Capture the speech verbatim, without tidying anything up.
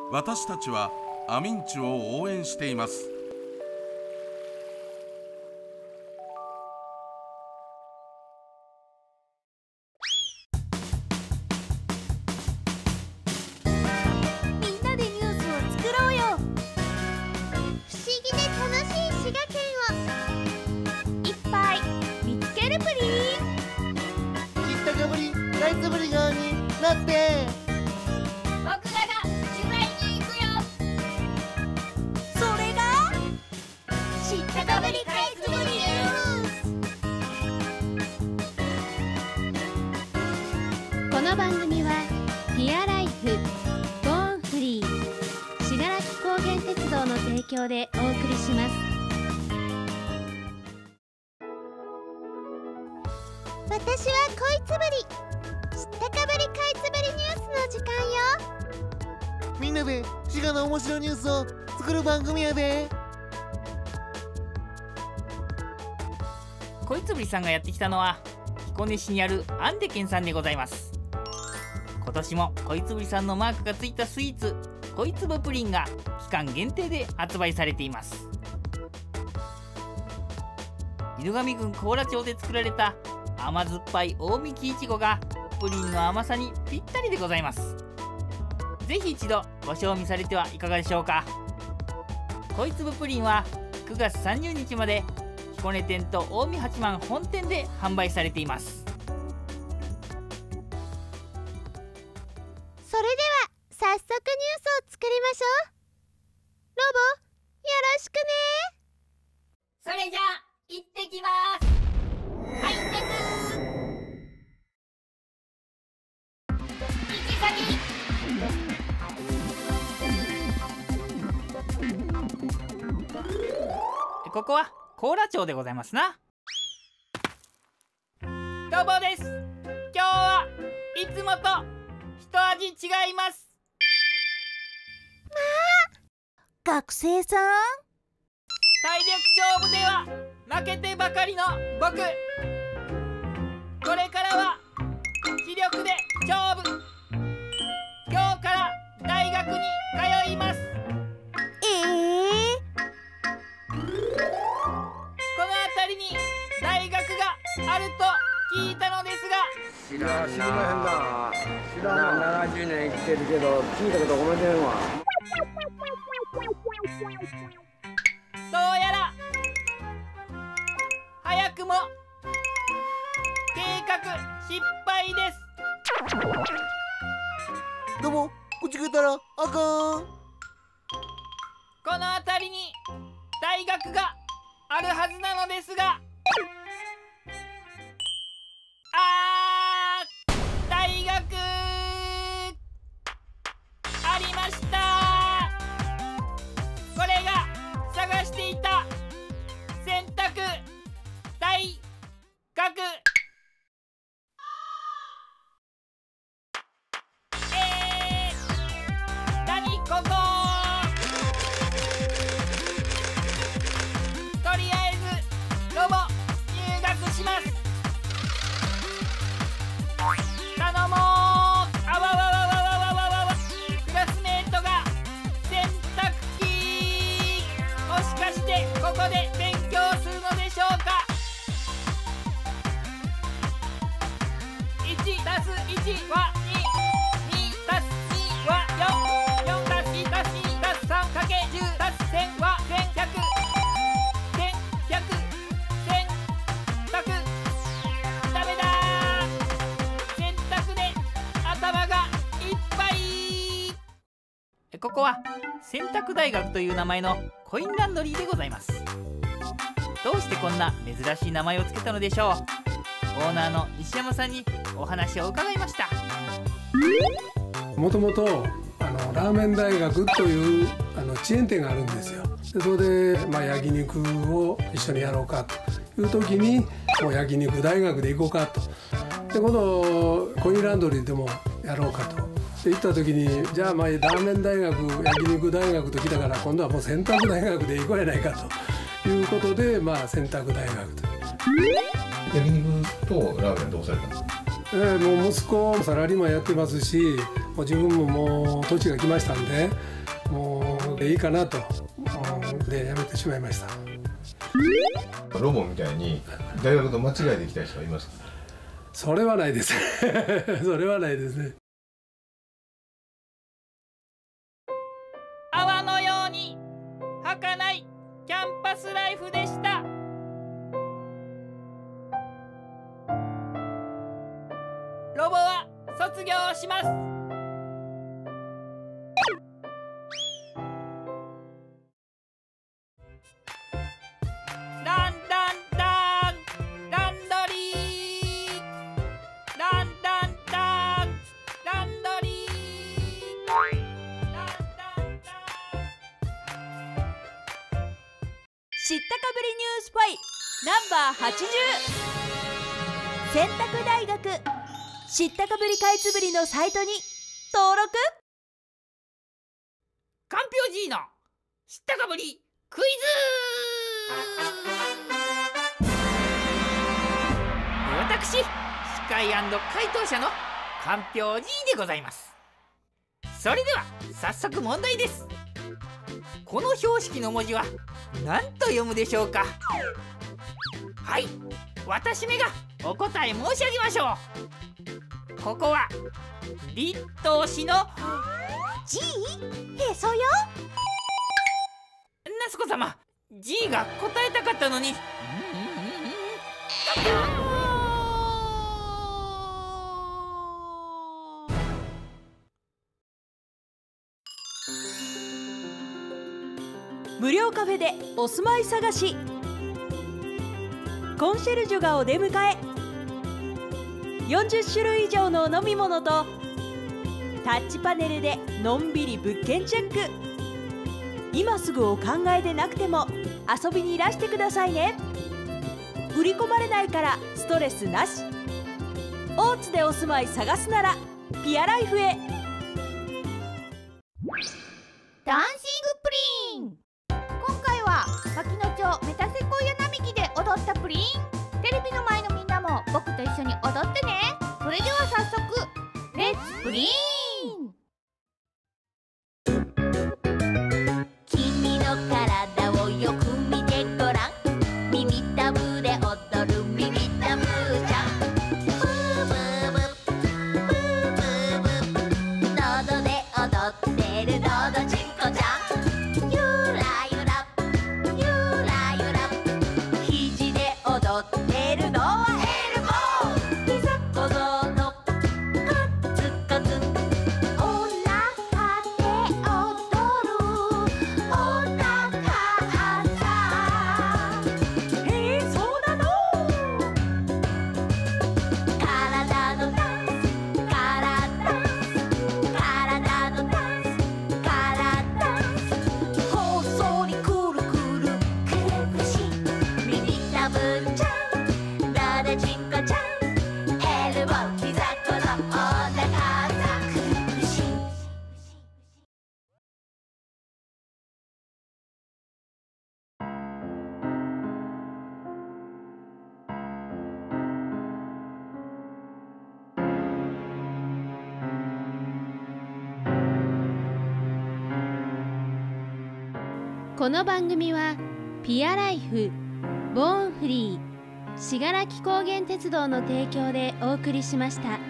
私たちはアミンチュを応援しています。 みんなでニュースを作ろうよ。不思議で楽しい滋賀県をいっぱい見つけるプリン。 知ったかぶりライツブリガーになって。 僕らが取材に行くよ。それが知ったかぶりかいつぶりニュース。この番組はティアライフ、ゴーンフリー、信楽高原鉄道の提供でお送りします。私はこいつぶり、知ったかぶりかいつぶりニュースの時間よ。 みんなで滋賀の面白いニュースを作る番組やで。 こいつぶりさんがやってきたのは彦根市にあるアンデケンさんでございます。今年もこいつぶりさんのマークがついたスイーツこいつぶプリンが期間限定で発売されています。犬上郡高良町で作られた甘酸っぱい大幹いちごがプリンの甘さにぴったりでございます。ぜひ一度ご賞味されてはいかがでしょうか。こいつぶプリンはくがつさんじゅうにちまで彦根店と近江八幡本店で販売されています。 それでは早速ニュースを作りましょう。ロボ、よろしくね。それじゃあ行ってきます。はい、てく行き先。 ここは高良町でございますな。ロボです。今日はいつもと一味違います。 まあ、学生さん。 体力勝負では負けてばかりの僕。これからは気力で勝負。今日から大学に通います。 ええー、 この辺りに大学があると聞いたのですが。 知ら知りまへんな。知らんな。ななじゅうねん生きてるけど聞いたことごめんわ。 どうやら早くも計画失敗です。 でも口がたらあかん。 この辺りに大学があるはずなのですが、あー、大学ありました。これが探していた選択大学。えー、何ここ。とりあえずロボ入学します。頼もう。あわわわわわわわわわ。クラスメートが洗濯機。もしかしてここで勉強するのでしょうか。いちたすいちはに、にたすにはよん、よんたすいちたすにたすさんかけじゅうたすせんはせんひゃく、せんひゃく、せんたく。ダメだー。洗濯で頭がいっぱい。ここは洗濯大学という名前のコインランドリーでございます。どうしてこんな珍しい名前をつけたのでしょう。オーナーの西山さんにお話を伺いました。 もともとあのラーメン大学というあのチェーン店があるんですよ。でそれで、まあ、焼肉を一緒にやろうかという時にもう焼肉大学で行こうかと。で今度コインランドリーでもやろうかと。で行った時にじゃあまあラーメン大学焼肉大学と来たから今度はもう洗濯大学で行こうやないかということで、まあ、洗濯大学と。 焼肉とラーメンどうされたんですか？ えー、もう息子サラリーマンやってますし、 もう自分ももう土地が来ましたんで、もういいかなとでやめてしまいました。 ロボみたいに大学と間違いできた人はいますか？ それはないですそれはないですね。 泡のように儚いキャンパスライフでした。ロボは卒業します。ランランランランドリーランランランランドリーランランラン知ったかぶりニュースファイナンバーはちじゅう、選択大学知ったかぶりかいつぶりのサイトに登録。 かんぴょうじいの知ったかぶりクイズ。私司会&回答者のかんぴょうじいでございます。それでは早速問題です。この標識の文字は何と読むでしょうか？はい、私めがお答え申し上げましょう。ここは立東市の G？ へそよ。 夏子様、 G が答えたかったのに。 無料カフェでお住まい探し。コンシェルジュがお出迎え。よんじゅっしゅるい以上のお飲み物とタッチパネルでのんびり物件チェック。今すぐお考えでなくても遊びにいらしてくださいね。売り込まれないからストレスなし。大津でお住まい探すならピアライフへ。 ダンシングプリン。今回は牧野町メタセコイア並木で踊ったプリン。テレビの前のみんなも僕と一緒に踊ってね。それでは早速レッツプリン。 君の体をよく見てごらん。耳たぶで踊る耳たぶちゃん。ブーブーブーブーブーブー。喉で踊ってるのどちんこちゃん。ゆらゆらゆらゆら。肘で踊ってるのはエルボー。膝小僧のカツカツ。お腹で踊るお腹さ。へえ、そうなの。体のダンス体体のダンス体放送にくるくるくるくし。ミニタブちゃんなでちんこちゃん。エルボー膝小僧お腹さくるくし。 この番組はピアライフ、ボーンフリー、信楽高原鉄道の提供でお送りしました。